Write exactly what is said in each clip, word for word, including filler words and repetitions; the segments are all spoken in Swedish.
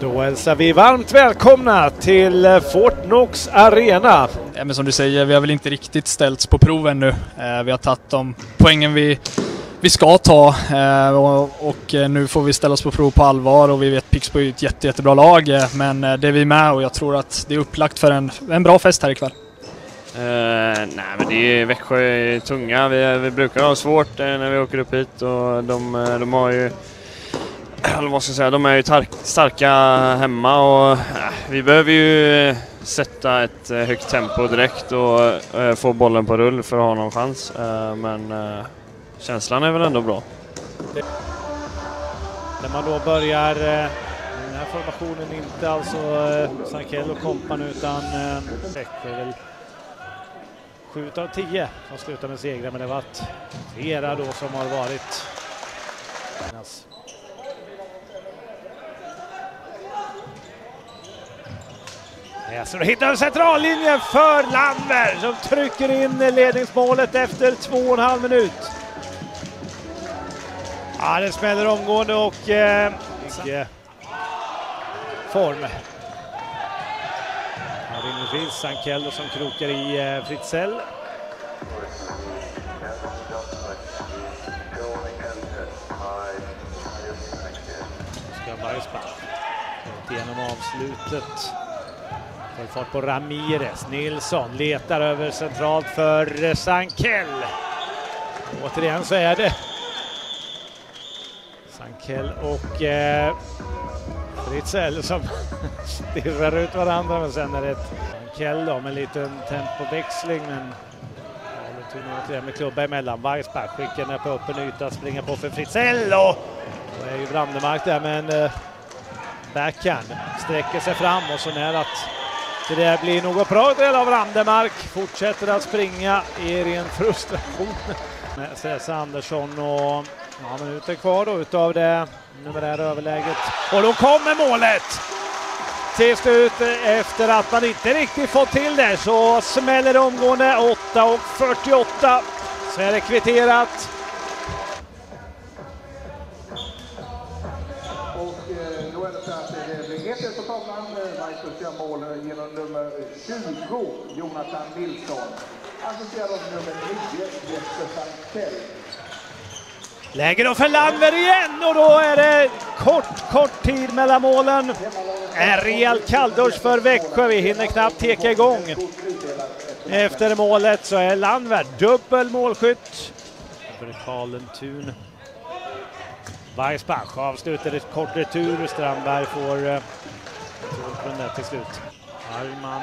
Då hälsar vi varmt välkomna till Fortnox Arena. Ja, men som du säger, vi har väl inte riktigt ställts på proven nu. Eh, vi har tagit de poängen vi, vi ska ta eh, och, och nu får vi ställa oss på prov på allvar, och vi vet Pixbo är ett jätte, jättebra lag, eh, men det är vi med, och jag tror att det är upplagt för en, en bra fest här ikväll. Uh, nej, men det är Växjö är tunga. Vi, vi brukar ha svårt eh, när vi åker upp hit, och de, de har ju eller vad ska jag säga, de är ju tar- starka hemma, och äh, vi behöver ju sätta ett äh, högt tempo direkt och äh, få bollen på rull för att ha någon chans. Äh, men äh, känslan är väl ändå bra. När man då börjar äh, den här formationen, inte alltså äh, Sankell och kompan, utan äh, Växjö är väl sju av tio som slutar med segrar, men det har varit flera då som har varit ja, så då hittar vi centrallinjen för Landver som trycker in ledningsmålet efter två och en halv minut. Ja, det smäller omgående och eh, mycket form. Ja, rimligtvis Sankell som krokar i eh, Fritzell. Ska Bergsbach genom avslutet. Får fart på Ramirez. Nilsson letar över centralt för Sankell. Återigen så är det Sankell och eh, Fritzell som stirrar ut varandra, men sen är det ett Sankell då med en liten tempoväxling, men ja, med klubba emellan. Bergsbach skickar ner på öppen yta, springer på för Fritzell, och då är ju Brandemark där med en eh, backhand. Sträcker sig fram, och så när att det där blir något bra del av Brandemark. Fortsätter att springa i ren frustration. Cesar Andersson, och ja, minuter kvar då utav det numerära överläget. Och då kommer målet! Till slut, efter att man inte riktigt fått till det, så smäller det omgående. åtta och fyrtioåtta. Så är det kvitterat. ett på tavlan, Marcus gör mål genom nummer tjugo, Jonathan Nilsson. Assisterad av nummer nio, Jesper Sankell. Läger då för Landver igen, och då är det kort, kort tid mellan målen. En rejäl kalldusch för Växjö, vi hinner knappt teka igång. Efter målet så är Landver dubbel målskytt. Karlentun. Bergsbach avslutar ett kort retur. Strandberg får eh, till slut. Arman.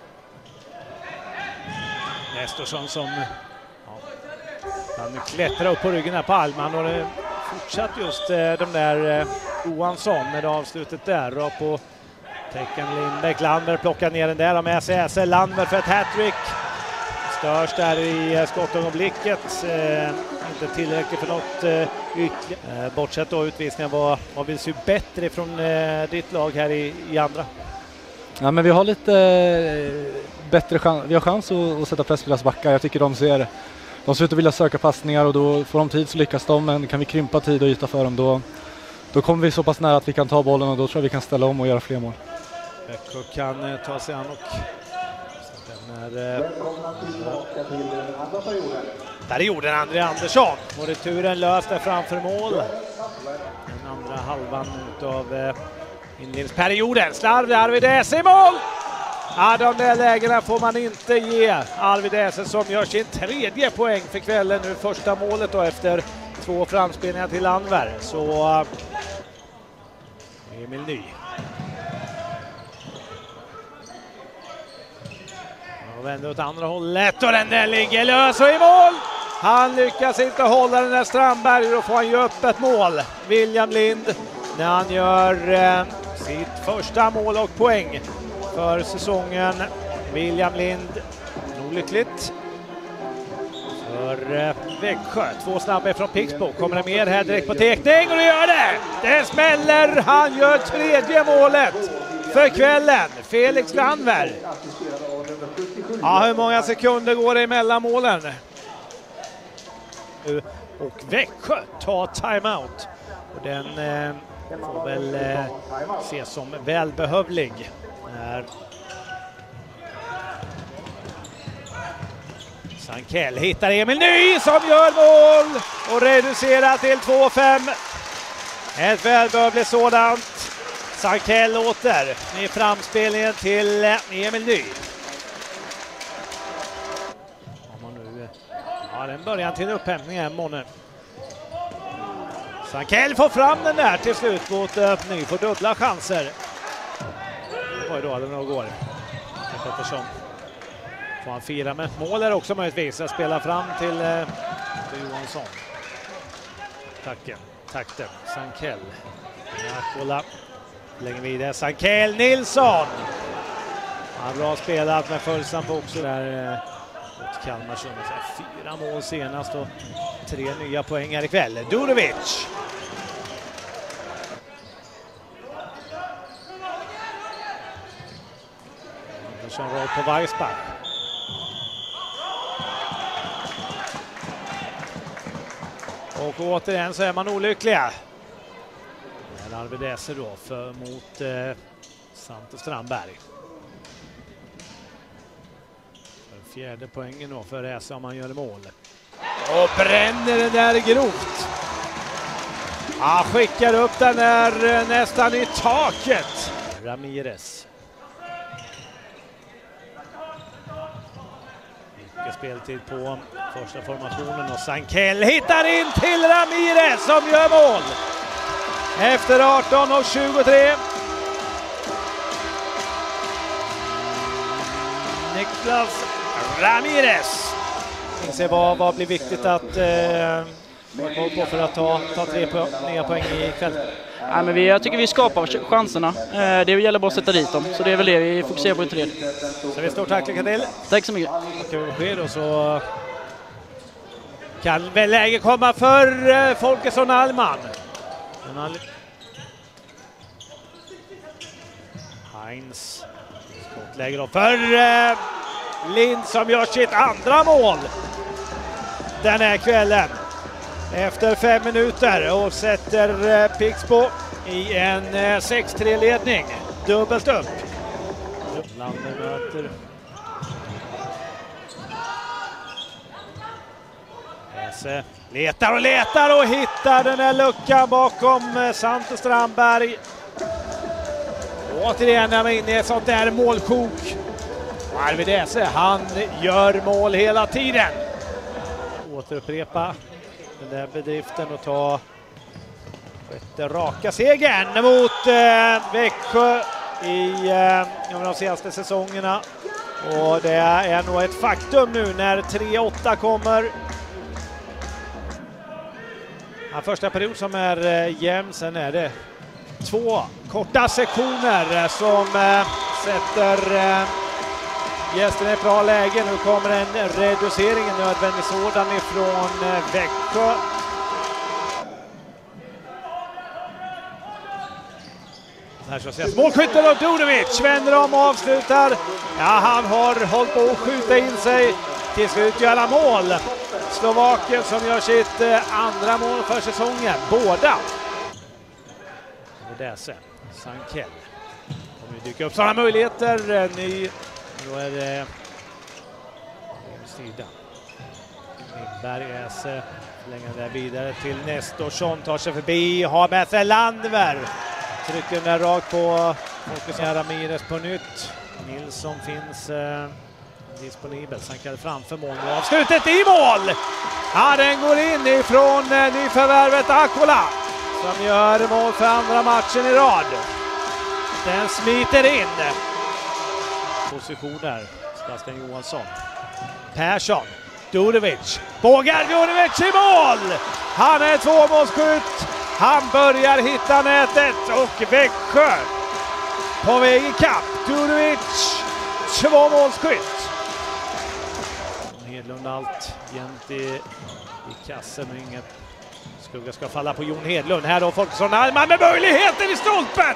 Nestorsson som ja, han klättrar upp på ryggen här på Alman, och det fortsatt just eh, de där eh, Johansson med avslutet där och på tecken Lindbäck. Landver plockar ner den där med sig S L Landver för ett hattrick. Störs där i eh, skottögonblicket. Eh, inte tillräckligt för något eh, ytterligare. Eh, bortsett då utvisningen, vad, vad vill se bättre från eh, ditt lag här i, i andra? Ja, men vi har lite eh, bättre chans, vi har chans att, att sätta press på deras backar. Jag tycker de ser, de ser ut att vilja söka passningar, och då får de tid så lyckas de, men kan vi krympa tid och yta för dem, då, då kommer vi så pass nära att vi kan ta bollen, och då tror jag vi kan ställa om och göra fler mål. Växjö kan eh, ta sig an, och Är, eh, perioden André Andersson, och returen löst där framför mål. Den andra halvan av eh, inledningsperioden. Slarv där, Arvid Esse i mål! Ja, de där lägena får man inte ge Arvid Esse, som gör sin tredje poäng för kvällen nu. Första målet då efter två framspelningar till Landver. Så uh, Emil Ny. Och vänder åt andra hållet, och den där ligger lös och i mål! Han lyckas inte hålla den där Strandberg, och då får han ju upp ett mål. William Lind, när han gör eh, sitt första mål och poäng för säsongen. William Lind, olyckligt för eh, Växjö. Två snabba från Pixbo. Kommer det mer här direkt på tekning, och det gör det! Det smäller, han gör tredje målet för kvällen. Felix Landver. Ja, hur många sekunder går det emellan målen? Och Växjö tar timeout. Och den eh, får väl eh, ses som välbehövlig. Här. Sankell hittar Emil Ny som gör mål och reducerar till två fem. Ett välbehövligt sådant. Sankell åter i framspelningen till Emil Ny. Ja, den början till upphämtning här, Måne. Sankell får fram den där till slut mot uh, Ny, får dubbla chanser. Oj då, det nog går. Pettersson får han fira med mål är också möjligtvis att spela fram till, uh, till Johansson. Tacken, takten, Sankell. Jakola lägger vidare, Sankell, Nilsson. Ja, bra spelat med Följsam på också där. Uh, Kalmar som fyra mål senast och tre nya poäng här ikväll. Durovic. Andersson roll på Weissbach. Och återigen så är man olyckliga. Men Arvidese då för mot eh, Santos Strandberg. Fjärde poängen då för Esa om han gör mål. Och bränner den där grovt. Han skickar upp den där nästan i taket. Ramirez. Mycket speltid på första formationen och Sankell hittar in till Ramirez som gör mål. Efter arton och tjugotre. Niklas Ramirez. Se vad, vad blir viktigt att eh, på för att ta, ta tre po nya poäng i kväll. Ja, men vi, jag tycker vi skapar chanserna. Eh, det gäller bara att sätta dit dem. Så det är väl det vi fokuserar på i tredje. Så vi stort tack lycka till. Tack så mycket. Okej, besked och så kan väl läge komma för eh, Folkesson Allman. All... Heinz. Skottläge då för eh, Lind som gör sitt andra mål den här kvällen efter fem minuter och sätter eh, Pixbo i en eh, sex tre ledning. Dubbelt upp. Lander möter Ese letar och letar och hittar den här luckan bakom eh, Santos Strandberg. Återigen är man inne i ett sånt där målkok. Arvidese, han gör mål hela tiden. Återupprepa den där bedriften och ta sjätte raka segern mot eh, Växjö i eh, de senaste säsongerna. Och det är nog ett faktum nu när tre åtta kommer. Ja, första period som är eh, jämn, sen är det två korta sektioner som eh, sätter eh, gästerna i bra läge. Nu kommer en reducering, en nödvändig sådan ifrån eh, Växjö. Här så ses målskytten och Durovic vänder om och avslutar. Ja, han har hållit på att skjuta in sig. Till slut gör han mål. Slovakien som gör sitt eh, andra mål för säsongen. Båda. Däse, Sankell kommer ju dyka upp sådana möjligheter. Ny, då är det sida. Lindberg, Äse förlänger där vidare till Nestorsson, tar sig förbi, har med sig Landver. Trycker den där rakt på Folkesson Ramirez på nytt. Nilsson finns eh, disponibel. Sankell framför mål och avslutet i mål! Ja, den går in ifrån eh, nyförvärvet Akola. Som gör mål för andra matchen i rad. Den smiter in. Positioner. Sebastian Johansson. Persson. Durovic. Bågar Durovic i mål! Han är tvåmålsskytt. Han börjar hitta nätet och Växjö på väg i kapp. Durovic. Tvåmålsskytt. Hedlund allt jämt i, i kassen och inget. Skugga ska falla på Jon Hedlund. Här då Folkesson Allman med möjligheten i stolpen.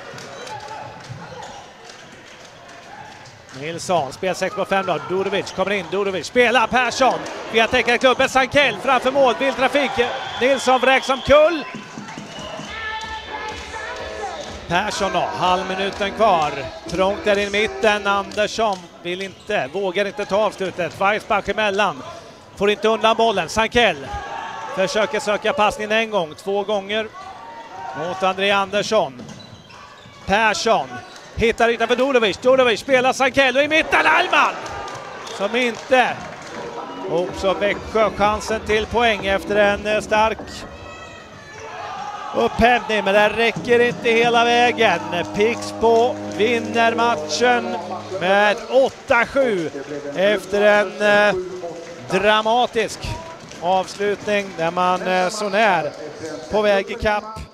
Nilsson, spel sex på fem då. Durovic kommer in. Durovic spelar Persson. Via täckarklubben Sankell framför mål. Bildtrafik. Nilsson vräks som kull. Persson då, halvminuten kvar. Trångt där i mitten, Andersson vill inte, vågar inte ta avslutet. Weissbach emellan, får inte undan bollen. Sankell försöker söka passningen en gång, två gånger mot André Andersson. Persson hittar utanför Dulovic, Dulovic spelar Sankell och i mitten Allman som inte. Också Växjö chansen till poäng efter en stark upphämtning, men det räcker inte hela vägen. Pixbo vinner matchen med åtta sju efter en eh, dramatisk avslutning där man eh, så när på väg i kapp